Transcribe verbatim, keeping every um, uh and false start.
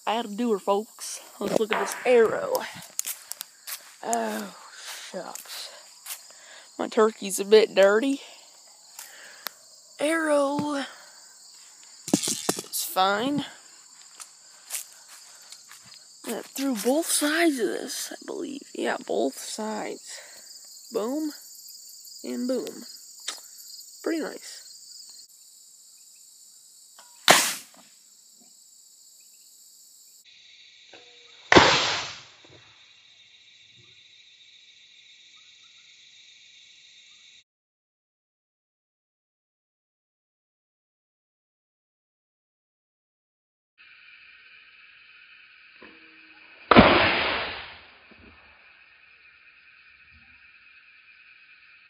Howdy doer, folks. Let's look at this arrow. Oh, shucks. My turkey's a bit dirty. Arrow is fine. Went through both sides of this, I believe. Yeah, both sides. Boom and boom. Pretty nice.